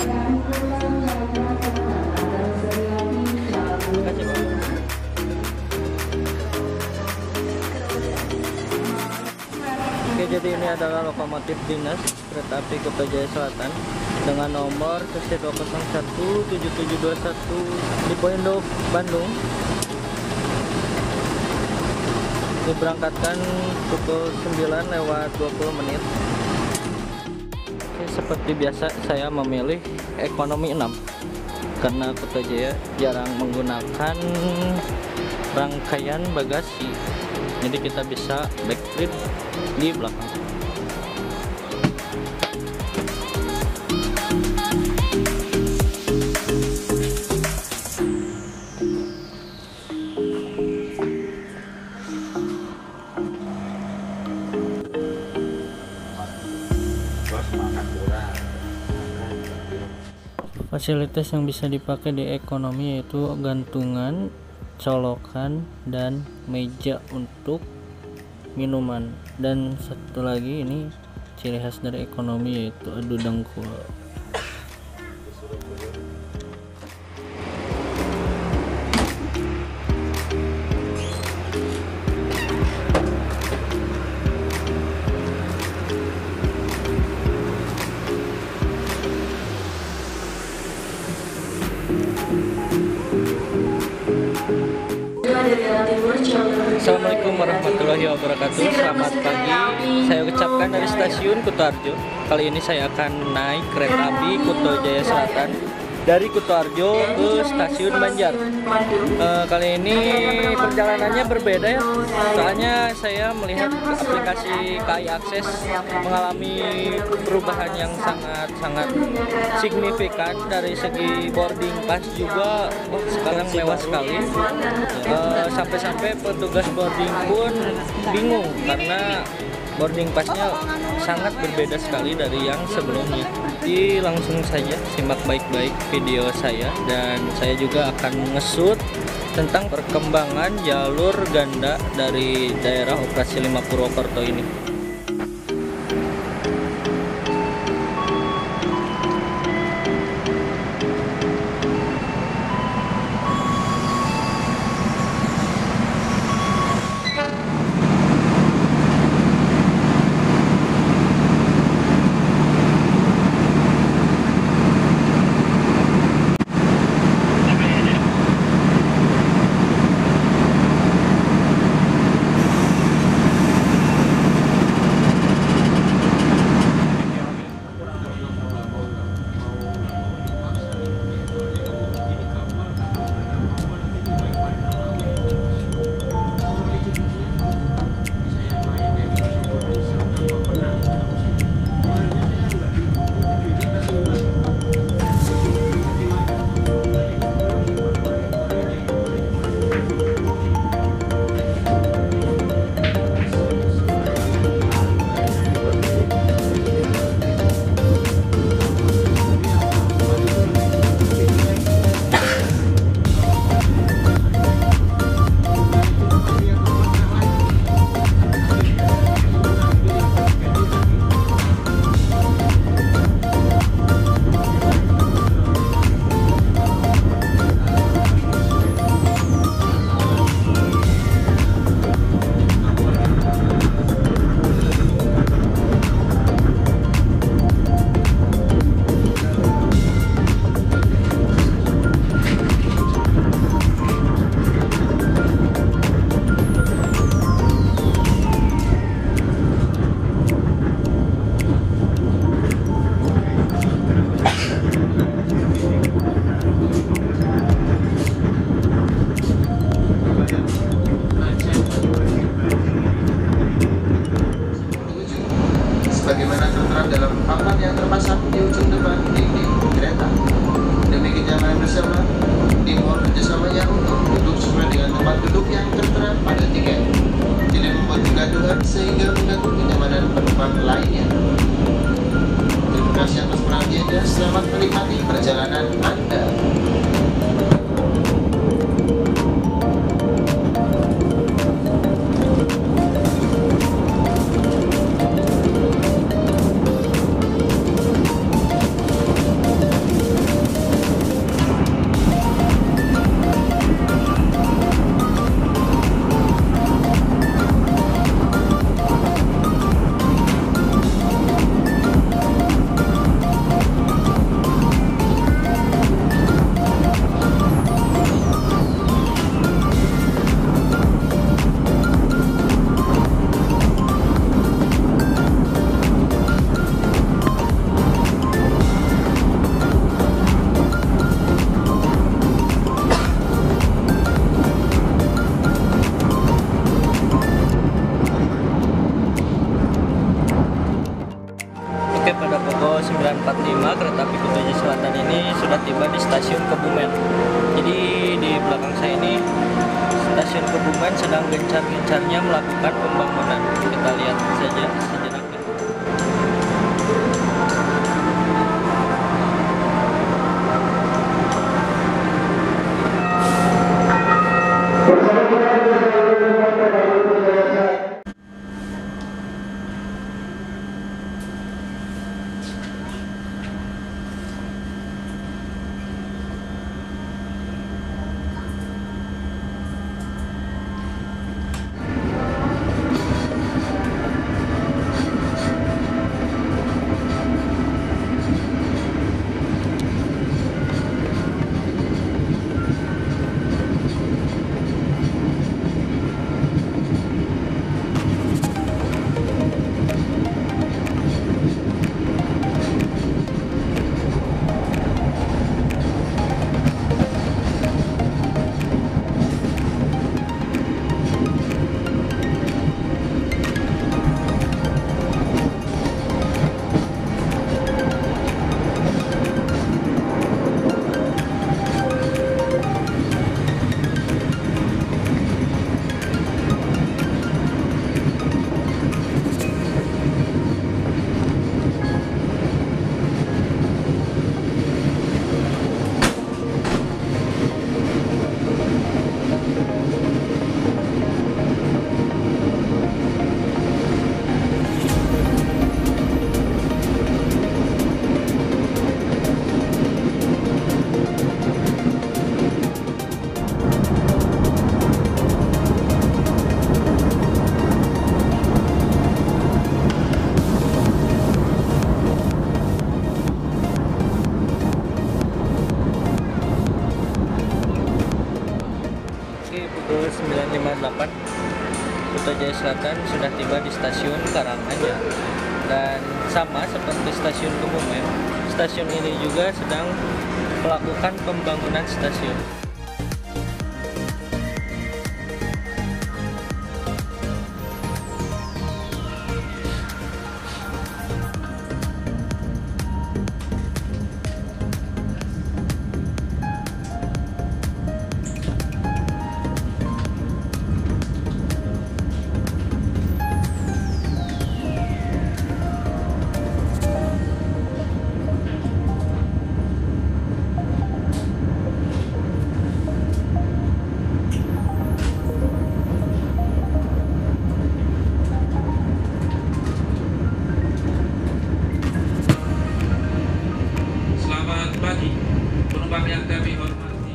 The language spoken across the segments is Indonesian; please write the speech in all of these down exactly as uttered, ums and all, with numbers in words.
Makasih, Pak. Oke, jadi ini adalah lokomotif dinas kereta api Kuto Jaya Selatan dengan nomor K C dua nol satu tujuh tujuh dua satu di Poindok, Bandung. Diberangkatkan pukul sembilan lewat dua puluh menit. Oke, seperti biasa saya memilih ekonomi enam karena Kuto Jaya jarang menggunakan rangkaian bagasi. Jadi kita bisa backtrip di belakang. Fasilitas yang bisa dipakai di ekonomi yaitu gantungan, colokan, dan meja untuk minuman. Dan satu lagi ini ciri khas dari ekonomi yaitu adu dengkul. Assalamualaikum warahmatullahi wabarakatuh. Selamat pagi. Saya ucapkan dari stasiun Kuto Arjo. Kali ini saya akan naik kereta api Kuto Jaya Selatan dari Kuto Arjo ke stasiun Banjar. E, kali ini perjalanannya berbeda ya. Soalnya saya melihat aplikasi K A I Akses mengalami perubahan yang sangat-sangat signifikan dari segi boarding pass juga. Wah, sekarang mewah sekali. Sampai-sampai petugas boarding pun bingung karena boarding passnya sangat berbeda sekali dari yang sebelumnya. Jadi langsung saja simak baik-baik video saya, dan saya juga akan nge-shoot tentang perkembangan jalur ganda dari daerah operasi lima Purwokerto ini. sehingga mengganggu kenyamanan penumpang lainnya. Terima kasih atas perhatiannya dan selamat menikmati perjalanan Anda. sembilan empat lima kereta api Kuto Jaya Selatan ini sudah tiba di stasiun Kebumen. Jadi di belakang saya ini stasiun Kebumen sedang gencar-gencarnya melakukan pembangunan. Kita lihat saja sejenak. sembilan lima delapan Kuto Jaya Selatan sudah tiba di stasiun Karanganyar, dan sama seperti stasiun Kebumen, stasiun ini juga sedang melakukan pembangunan stasiun. Penumpang yang kami hormati,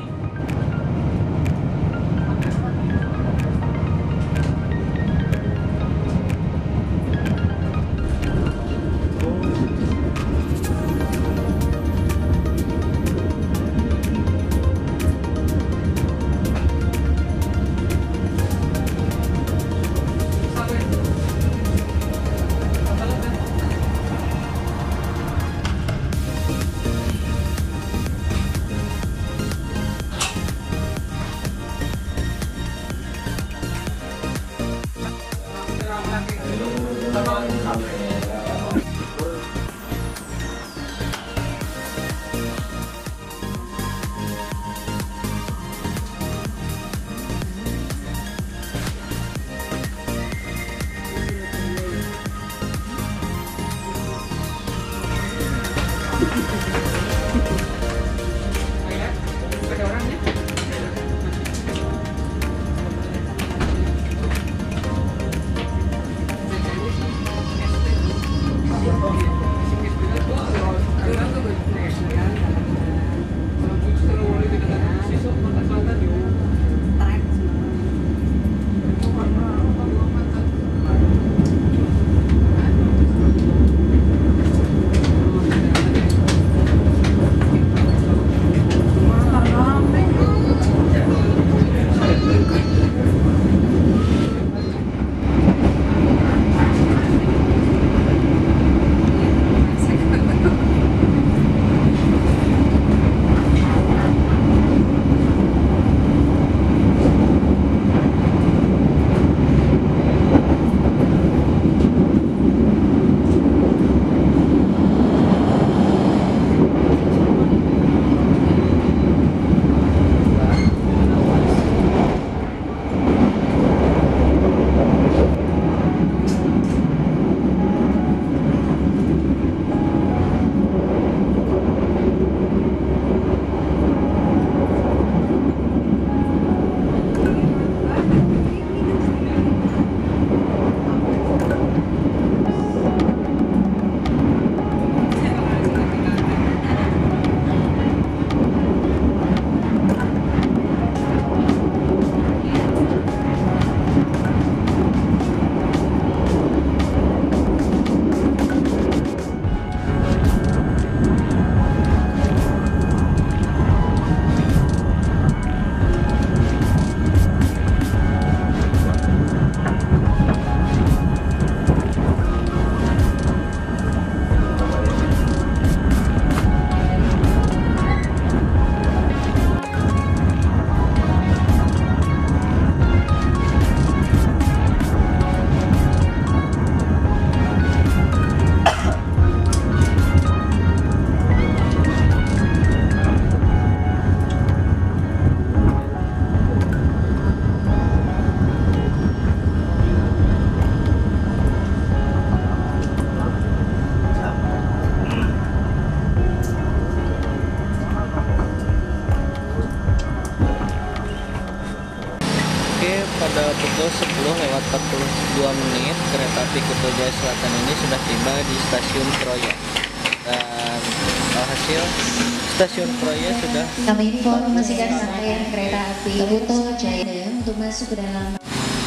sudah pukul sepuluh lewat empat puluh dua menit. Kereta api Kuto Jaya Selatan ini sudah tiba di stasiun Kroya. Dan alhasil stasiun Kroya sudah kami informasikan rangkaian kereta api Kuto Jaya untuk masuk ke dalam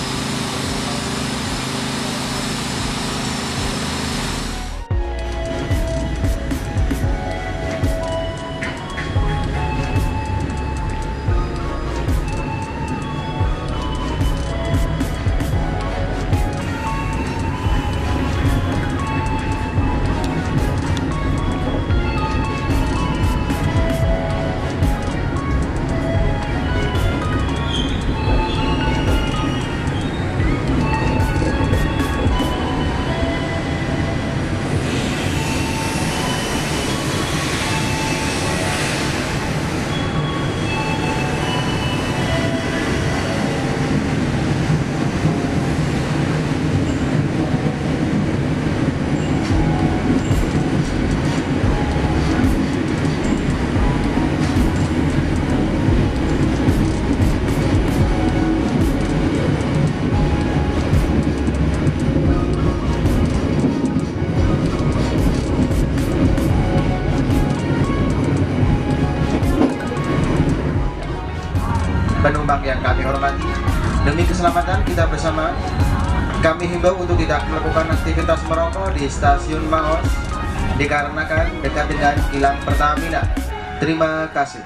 penumpang yang kami hormati. Demi keselamatan kita bersama, kami himbau untuk tidak melakukan aktivitas merokok di stasiun Maos dikarenakan dekat dengan kilang Pertamina. Terima kasih.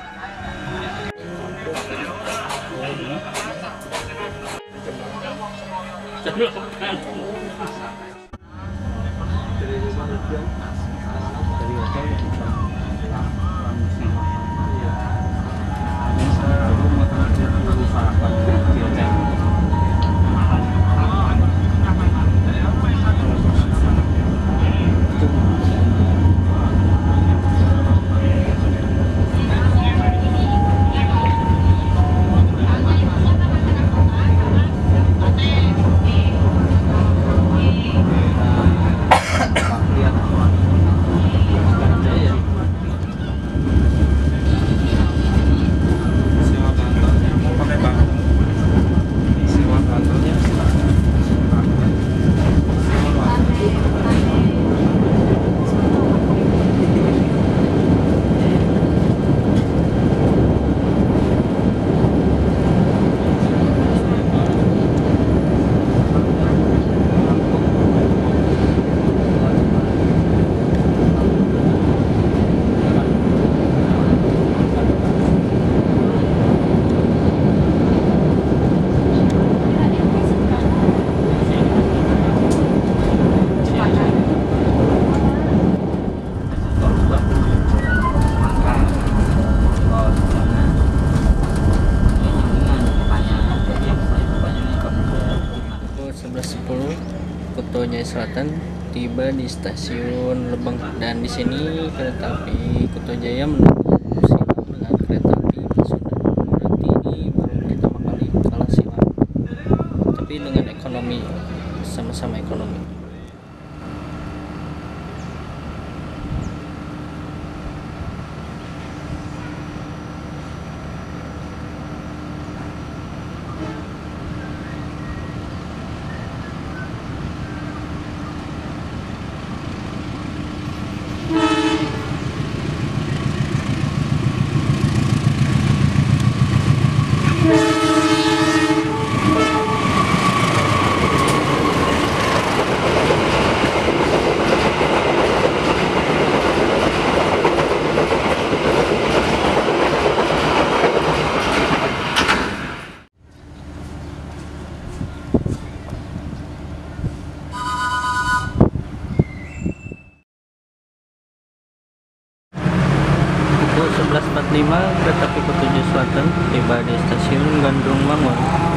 Kuto Jaya Selatan tiba di stasiun Lebeng, dan di sini kereta api Kuto Jaya menunggu silang dengan kereta api Pasundan. Berarti ini baru pertama kali kalah silang, tapi dengan ekonomi, sama-sama ekonomi. sebelas empat puluh lima kereta api Kuto Jaya Selatan tiba di stasiun Gandrung Mangun.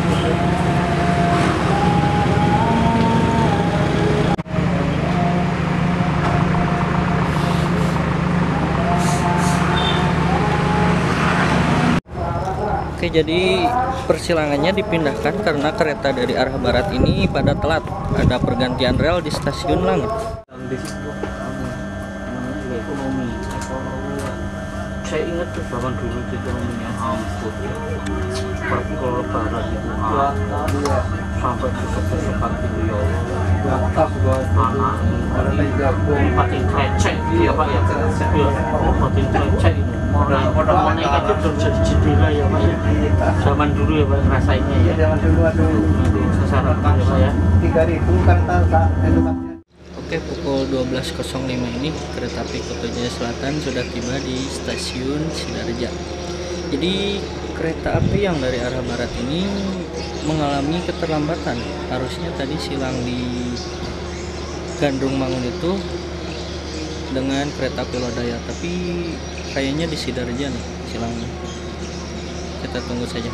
Oke, jadi persilangannya dipindahkan karena kereta dari arah barat ini pada telat. Ada pergantian rel di stasiun Langit. Saya ingat tuh zaman dulu itu namanya ampun ya. Tapi kalau lebaran itu ah, sampai tusuk-tusukan gitu ya Allah. Anak patin krecek ya Pak ya. Ya, patin krecek ini. Udah menaik itu jadi jendela ya Pak ya. Zaman dulu ya Pak rasanya ya. Zaman dulu aduh. Sasaran ya Pak ya. tiga ribu kan tak edukasinya. Oke, pukul dua belas lima ini kereta api Kuto Jaya Selatan sudah tiba di stasiun Sidarja. Jadi kereta api yang dari arah barat ini mengalami keterlambatan. Harusnya tadi silang di Gandrung Mangun itu dengan kereta api Lodaya, tapi kayaknya di Sidarja nih silangnya. Kita tunggu saja.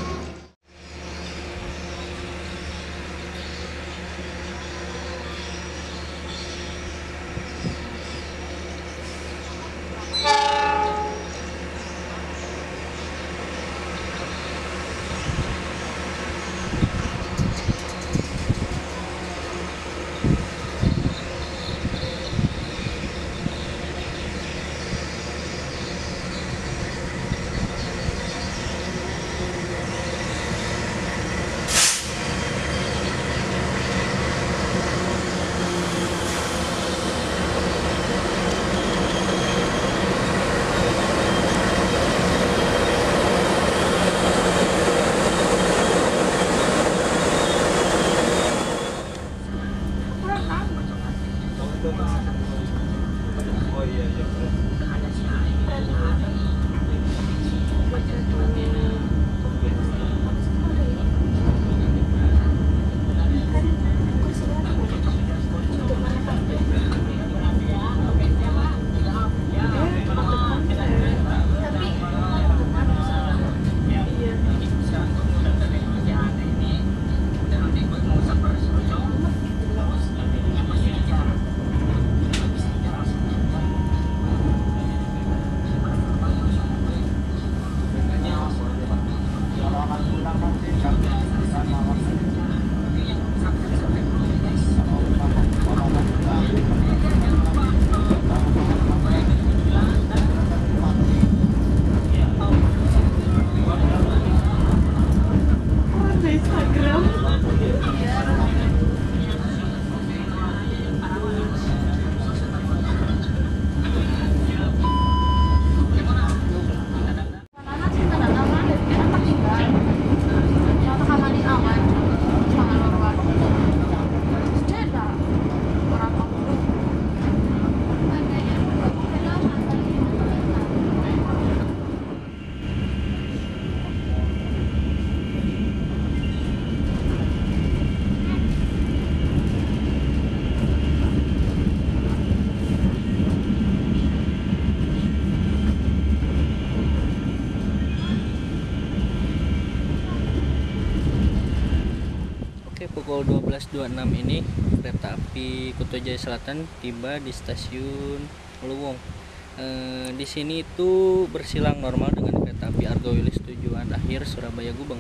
Pukul dua belas dua puluh enam ini kereta api Kuto Jaya Selatan tiba di stasiun Luwung. E, di sini itu bersilang normal dengan kereta api Argo Wilis tujuan akhir Surabaya Gubeng.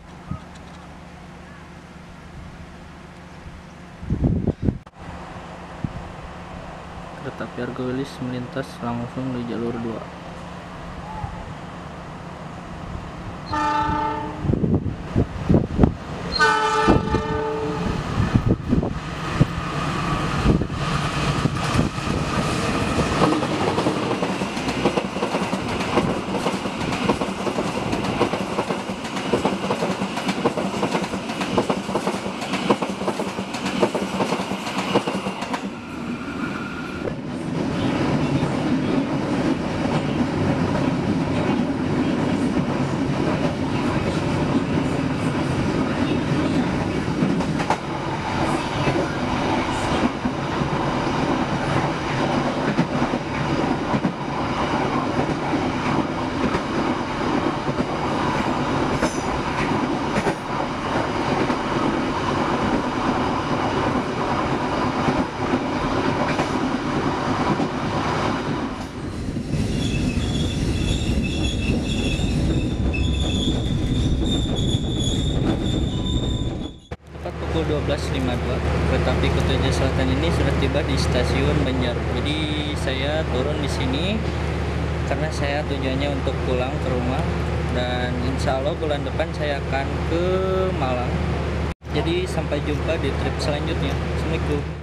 Kereta api Argo Wilis melintas langsung di jalur dua. Pukul dua belas lima puluh dua kereta api Kuto Jaya Selatan ini sudah tiba di stasiun Banjar. Jadi saya turun di sini karena saya tujuannya untuk pulang ke rumah, dan insya Allah bulan depan saya akan ke Malang. Jadi sampai jumpa di trip selanjutnya. Assalamualaikum.